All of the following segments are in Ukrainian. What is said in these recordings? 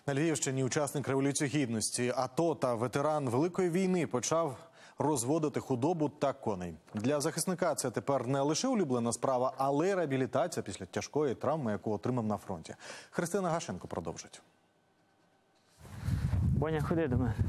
На Львівщині учасник Революції Гідності, АТО та ветеран Великої війни почав розводити худобу та коней. Для захисника це тепер не лише улюблена справа, але й реабілітація після тяжкої травми, яку отримав на фронті. Христина Гашенко продовжить. Боня, ходи до мене.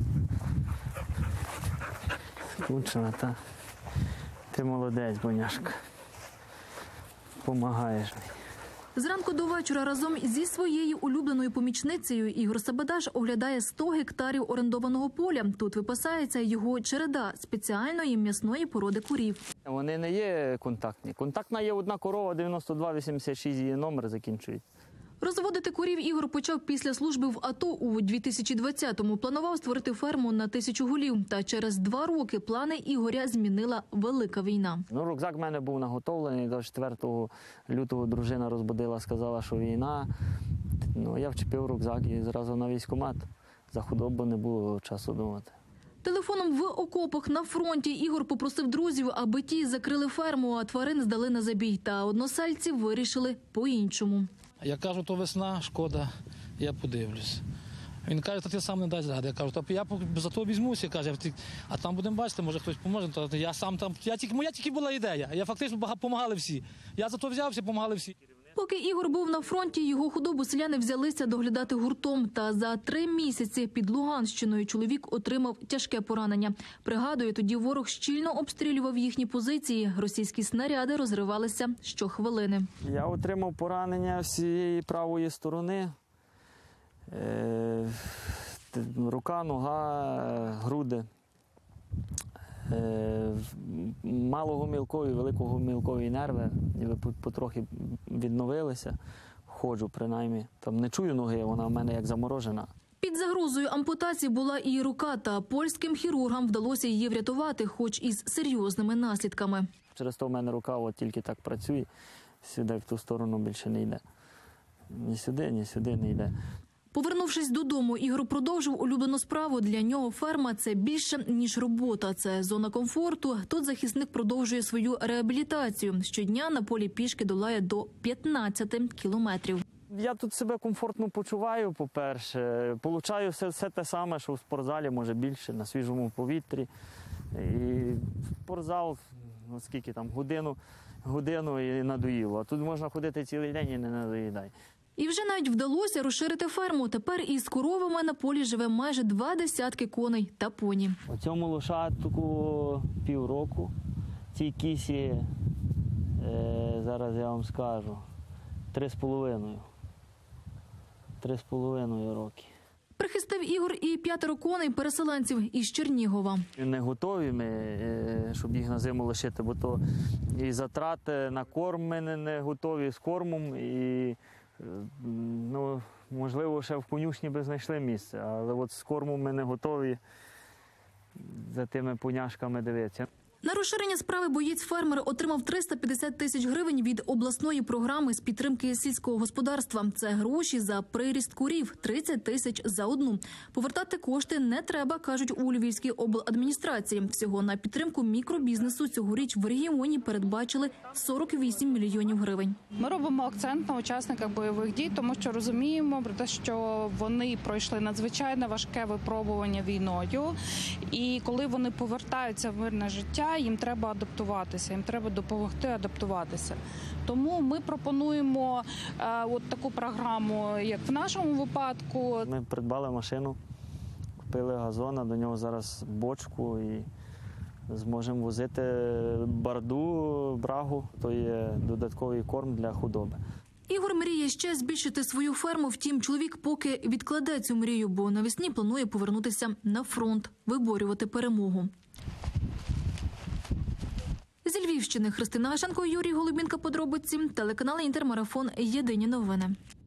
Скучно, та? Ти молодець, Боняшка. Помагаєш мені. Зранку до вечора разом зі своєю улюбленою помічницею Ігор Сабадаш оглядає 100 гектарів орендованого поля. Тут випасається його череда спеціальної м'ясної породи курів. Вони не є контактні. Контактна є одна корова, 9286, її номер закінчують. Розводити курів Ігор почав після служби в АТО у 2020-му. Планував створити ферму на 1000 голів. Та через 2 роки плани Ігоря змінила велика війна. Рюкзак в мене був наготовлений. До 4 лютого дружина розбудила, сказала, що війна. Я вчепив рюкзак і зразу на військкомат. За худобу не було часу думати. Телефоном в окопах на фронті Ігор попросив друзів, аби ті закрили ферму, а тварин здали на забій. Та односельці вирішили по-іншому. Я кажу, то весна, шкода, я подивлюсь. Він каже, то ти сам не дасть ради. Я кажу, я за то візьмуся, каже, а там будемо бачити, може хтось поможе. Я сам там, моя тільки була ідея, я фактично допомагали всі. Я за то взявся, допомагали всі. Поки Ігор був на фронті, його худобу селяни взялися доглядати гуртом. Та за 3 місяці під Луганщиною чоловік отримав тяжке поранення. Пригадує, тоді ворог щільно обстрілював їхні позиції. Російські снаряди розривалися щохвилини. Я отримав поранення всієї правої сторони. Рука, нога, груди. Малогомілкові, великогомілкові нерви потрохи відновилися. Ходжу, принаймні. Там не чую ноги, вона в мене як заморожена. Під загрозою ампутації була і рука, та польським хірургам вдалося її врятувати, хоч із серйозними наслідками. Через то в мене рука тільки так працює, сюди в ту сторону більше не йде. Ні сюди не йде. Повернувшись додому, Ігор продовжив улюблену справу. Для нього ферма – це більше, ніж робота. Це зона комфорту. Тут захисник продовжує свою реабілітацію. Щодня на полі пішки долає до 15 кілометрів. Я тут себе комфортно почуваю, по-перше. Получаю все те саме, що в спортзалі, може більше, на свіжому повітрі. І спортзал, скільки там, годину і надоїло. А тут можна ходити цілий день і не надоїдай. І вже навіть вдалося розширити ферму. Тепер із коровами на полі живе майже 20 коней та поні. У цьому лошадку півроку. Цій кісі, зараз я вам скажу, 3,5. 3,5 роки. Прихистив Ігор і 5 коней переселенців із Чернігова. Не готові ми, щоб їх на зиму лишити, бо то і затрати на корм ми не готові з кормом, і можливо, ще в конюшні би знайшли місце, але от з кормом ми не готові за тими поняшками дивитися. На розширення справи боєць-фермер отримав 350 тисяч гривень від обласної програми з підтримки сільського господарства. Це гроші за приріст курів, 30 тисяч за одну. Повертати кошти не треба, кажуть у Львівській обладміністрації. Всього на підтримку мікробізнесу цьогоріч в регіоні передбачили 48 мільйонів гривень. Ми робимо акцент на учасниках бойових дій, тому що розуміємо про те, що вони пройшли надзвичайно важке випробування війною. І коли вони повертаються в мирне життя, їм треба адаптуватися, їм треба допомогти адаптуватися. Тому ми пропонуємо таку програму, як в нашому випадку. Ми придбали машину, купили газон, а до нього зараз бочку і зможемо возити барду, брагу, то є додатковий корм для худоби. Ігор мріє ще збільшити свою ферму, втім чоловік поки відкладе цю мрію, бо навесні планує повернутися на фронт, виборювати перемогу. Зі Львівщини Христина Гашенко, Юрій Голубінка. Подробиці. Телеканал Інтермарафон. Єдині новини.